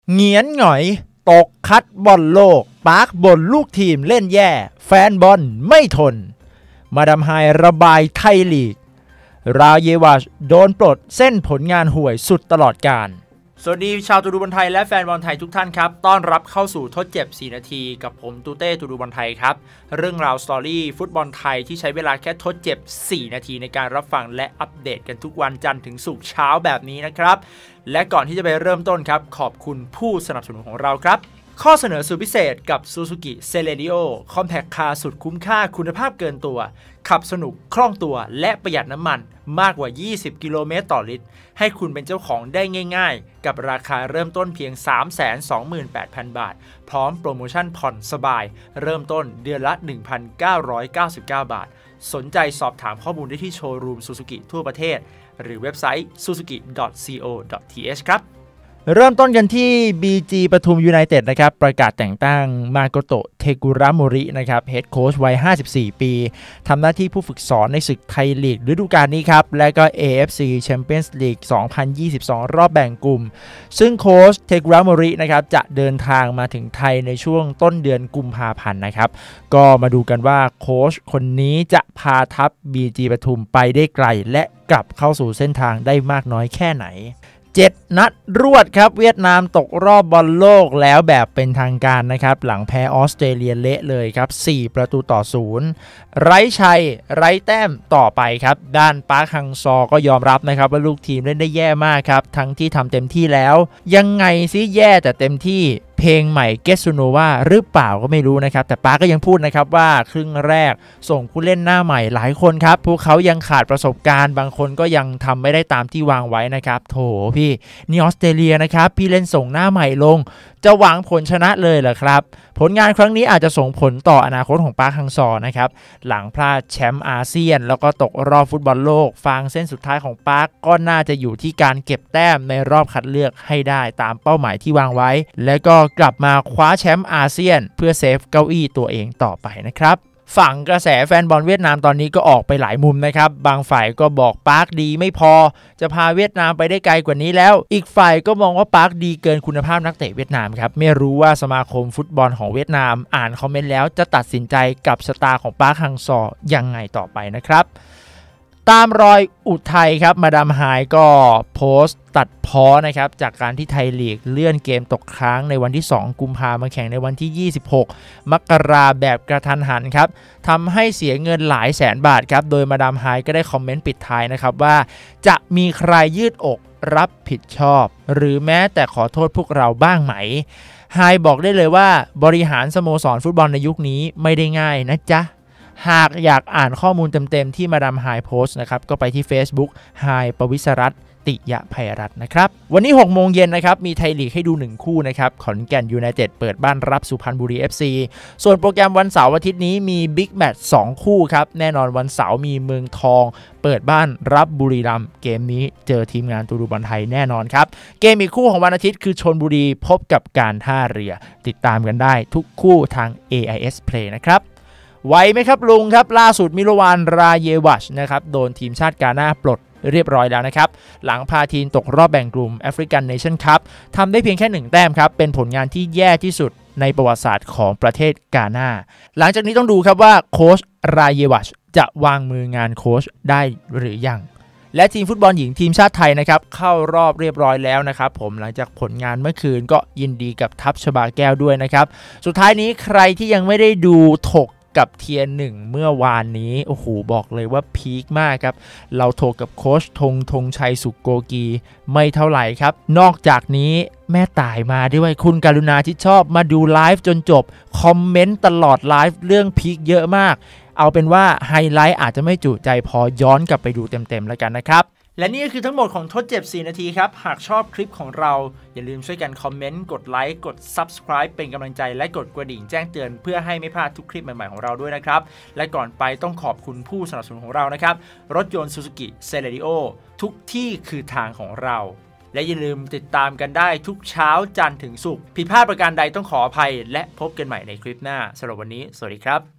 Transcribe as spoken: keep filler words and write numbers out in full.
เหงียนหงอยตกคัดบอลโลกปาร์คบนลูกทีมเล่นแย่แฟนบอลไม่ทนมาดามไฮระบายไทยลีกราเยวาชโดนปลดเส้นผลงานห่วยสุดตลอดกาลสวัสดีชาวตูดูบอลไทยและแฟนบอลไทยทุกท่านครับต้อนรับเข้าสู่ทดเจ็บสี่นาทีกับผมตูเต้ตูดูบอลไทยครับเรื่องราวสตอรี่ฟุตบอลไทยที่ใช้เวลาแค่ทดเจ็บสี่นาทีในการรับฟังและอัปเดตกันทุกวันจันทร์ถึงศุกร์เช้าแบบนี้นะครับและก่อนที่จะไปเริ่มต้นครับขอบคุณผู้สนับสนุนของเราครับข้อเสนอสุดพิเศษกับ Suzuki Celerio Compact Car สุดคุ้มค่าคุณภาพเกินตัวขับสนุกคล่องตัวและประหยัดน้ำมันมากกว่ายี่สิบกิโลเมตรต่อลิตรให้คุณเป็นเจ้าของได้ง่ายๆกับราคาเริ่มต้นเพียง สามแสนสองหมื่นแปดพัน บาทพร้อมโปรโมชั่นผ่อนสบายเริ่มต้นเดือนละ หนึ่งพันเก้าร้อยเก้าสิบเก้า บาทสนใจสอบถามข้อมูลได้ที่โชว์รูม Suzuki ทั่วประเทศหรือเว็บไซต์ ซูซูกิ ดอท ซี โอ ดอท ที เอช ครับเริ่มต้นกันที่ บี จี ปทุมยูไนเต็ดนะครับประกาศแต่งตั้งมาโกโตะเทกุระโมรินะครับเฮดโค้ชวัยห้าสิบสี่ปีทำหน้าที่ผู้ฝึกสอนในศึกไทยลีกฤดูกาลนี้ครับและก็ เอ เอฟ ซี Champions League สองพันยี่สิบสอง รอบแบ่งกลุ่มซึ่งโค้ชเทกุระโมรินะครับจะเดินทางมาถึงไทยในช่วงต้นเดือนกุมภาพันธ์นะครับก็มาดูกันว่าโค้ชคนนี้จะพาทัพ บี จี ปทุมไปได้ไกลและกลับเข้าสู่เส้นทางได้มากน้อยแค่ไหนเจ็ดนัดรวดครับเวียดนามตกรอบบอลโลกแล้วแบบเป็นทางการนะครับหลังแพ้ออสเตรเลียเละเลยครับสี่ประตูต่อศูนย์ไร้ชัยไร้แต้มต่อไปครับด้านปาร์คฮังซอก็ยอมรับนะครับว่าลูกทีมเล่นได้แย่มากครับทั้งที่ทำเต็มที่แล้วยังไงซิแย่แต่เต็มที่เพลงใหม่เกสซูโนวาหรือเปล่าก็ไม่รู้นะครับแต่ปาก็ยังพูดนะครับว่าครึ่งแรกส่งผู้เล่นหน้าใหม่หลายคนครับพวกเขายังขาดประสบการณ์บางคนก็ยังทำไม่ได้ตามที่วางไว้นะครับโถพี่นี่ออสเตรเลียนะครับพี่เล่นส่งหน้าใหม่ลงจะหวังผลชนะเลยเหรอครับผลงานครั้งนี้อาจจะส่งผลต่ออนาคตของปาร์คฮังซอนะครับหลังพลาดแชมป์อาเซียนแล้วก็ตกรอบฟุตบอลโลกฟางเส้นสุดท้ายของปาร์คก็น่าจะอยู่ที่การเก็บแต้มในรอบคัดเลือกให้ได้ตามเป้าหมายที่วางไว้และก็กลับมาคว้าแชมป์อาเซียนเพื่อเซฟเก้าอี้ตัวเองต่อไปนะครับฝั่งกระแสแฟนบอลเวียดนามตอนนี้ก็ออกไปหลายมุมนะครับบางฝ่ายก็บอกปาร์คดีไม่พอจะพาเวียดนามไปได้ไกลกว่านี้แล้วอีกฝ่ายก็มองว่าปาร์คดีเกินคุณภาพนักเตะเวียดนามครับไม่รู้ว่าสมาคมฟุตบอลของเวียดนามอ่านคอมเมนต์แล้วจะตัดสินใจกับชะตาของปาร์คฮังซอยังไงต่อไปนะครับตามรอยอุทัยครับมาดามไฮก็โพสต์ตัดพ้อนะครับจากการที่ไทยลีกเลื่อนเกมตกค้างในวันที่สองกุมภาพันธ์มาแข่งในวันที่ยี่สิบหกมกราคมแบบกระทันหันครับทำให้เสียเงินหลายแสนบาทครับโดยมาดามไฮก็ได้คอมเมนต์ปิดท้ายนะครับว่าจะมีใครยืดอกรับผิดชอบหรือแม้แต่ขอโทษพวกเราบ้างไหมไฮบอกได้เลยว่าบริหารสโมสรฟุตบอลในยุคนี้ไม่ได้ง่ายนะจ๊ะหากอยากอ่านข้อมูลเต็มๆที่มาดามไฮโพสต์นะครับก็ไปที่ Facebook ไฮปวิศรัตน์ติยะภัยรัตน์นะครับวันนี้หกโมงเย็นนะครับมีไทยลีกให้ดูหนึ่งคู่นะครับขอนแก่นยูไนเต็ดเปิดบ้านรับสุพรรณบุรี เอฟ ซี ส่วนโปรแกรมวันเสาร์อาทิตย์นี้มีบิ๊กแมตช์สองคู่ครับแน่นอนวันเสาร์มีเมืองทองเปิดบ้านรับบุรีรัมย์เกมนี้เจอทีมงานตูดูบอลไทยแน่นอนครับเกมอีกคู่ของวันอาทิตย์คือชลบุรีพบกับการท่าเรือติดตามกันได้ทุกคู่ทาง เอ ไอ เอส Play นะครับไหวไหมครับลุงครับล่าสุดมิโลวานราเยวัชนะครับโดนทีมชาติกาน่าปลดเรียบร้อยแล้วนะครับหลังพาทีมตกรอบแบ่งกลุ่มแอฟริกันเนชั่นคัพทำได้เพียงแค่หนึ่งแต้มครับเป็นผลงานที่แย่ที่สุดในประวัติศาสตร์ของประเทศกาน่าหลังจากนี้ต้องดูครับว่าโค้ชราเยวัชจะวางมืองานโค้ชได้หรือยังและทีมฟุตบอลหญิงทีมชาติไทยนะครับเข้ารอบเรียบร้อยแล้วนะครับผมหลังจากผลงานเมื่อคืนก็ยินดีกับทัพชบาแก้วด้วยนะครับสุดท้ายนี้ใครที่ยังไม่ได้ดูถกกับเทียร์หนึ่งเมื่อวานนี้โอ้โหบอกเลยว่าพีคมากครับเราโทรกับโค้ชธงธงชัยสุโกกีไม่เท่าไหร่ครับนอกจากนี้แม่ต่ายมาด้วยคุณกรุณาที่ชอบมาดูไลฟ์จนจบคอมเมนต์ตลอดไลฟ์เรื่องพีคเยอะมากเอาเป็นว่าไฮไลท์อาจจะไม่จุใจพอย้อนกลับไปดูเต็มๆแล้วกันนะครับและนี่ก็คือทั้งหมดของทดเจ็บสี่นาทีครับหากชอบคลิปของเราอย่าลืมช่วยกันคอมเมนต์กดไลค์กด Subscribe เป็นกำลังใจและกดกระดิ่งแจ้งเตือนเพื่อให้ไม่พลาดทุกคลิปใหม่ๆของเราด้วยนะครับและก่อนไปต้องขอบคุณผู้สนับสนุนของเรานะครับรถยนต์ Suzuki Celerio ทุกที่คือทางของเราและอย่าลืมติดตามกันได้ทุกเช้าจันทร์ถึงศุกร์ผิดพลาดประการใดต้องขออภัยและพบกันใหม่ในคลิปหน้าสำหรับวันนี้สวัสดีครับ